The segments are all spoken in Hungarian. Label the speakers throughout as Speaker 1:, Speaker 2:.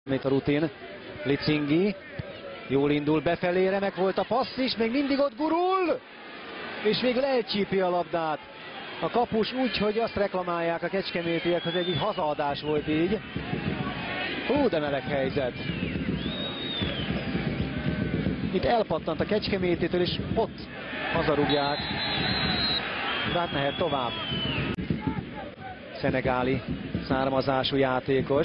Speaker 1: Itt a rutin. Licingi jól indul befelé, remek volt a passz is, még mindig ott gurul, és végül elcsípi a labdát. A kapus úgy, hogy azt reklamálják a kecskemétiek, hogy egy hazaadás volt így. Hú, de meleg helyzet. Itt elpattant a Kecskemétitől, és ott hazarúgják. De hát mehet tovább. Szenegáli származású játékos.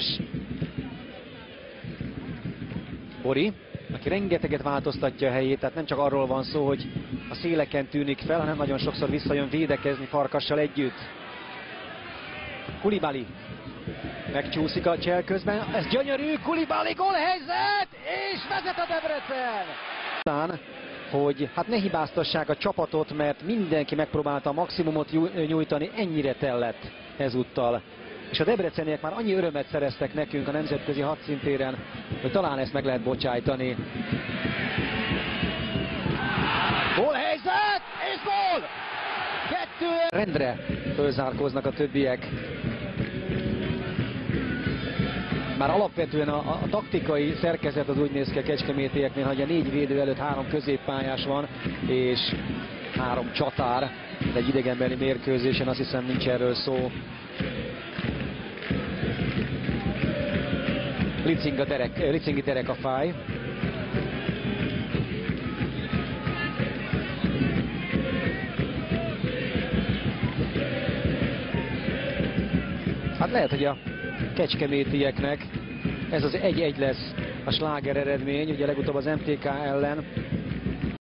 Speaker 1: Bori, aki rengeteget változtatja a helyét, tehát nem csak arról van szó, hogy a széleken tűnik fel, hanem nagyon sokszor visszajön védekezni Farkassal együtt. Koulibaly megcsúszik a csel közben, ez gyönyörű, Koulibaly gólhelyzet, és vezet a Debrecen! Aztán, hogy hát ne hibáztassák a csapatot, mert mindenki megpróbálta a maximumot nyújtani, ennyire tellett ezúttal. És a debreceniek már annyi örömet szereztek nekünk a nemzetközi hadszintéren, hogy talán ezt meg lehet bocsájtani. Gólhelyzet, és gól! 2 rendre fölzárkóznak a többiek. Már alapvetően a taktikai szerkezet az úgy néz ki a kecskemétieknél, hogy a 4 védő előtt 3 középpályás van, és 3 csatár. Egy idegenbeli mérkőzésen azt hiszem nincs erről szó. Licingi Derek a fáj. Hát lehet, hogy a kecskemétieknek ez az 1-1 lesz a sláger eredmény, ugye legutóbb az MTK ellen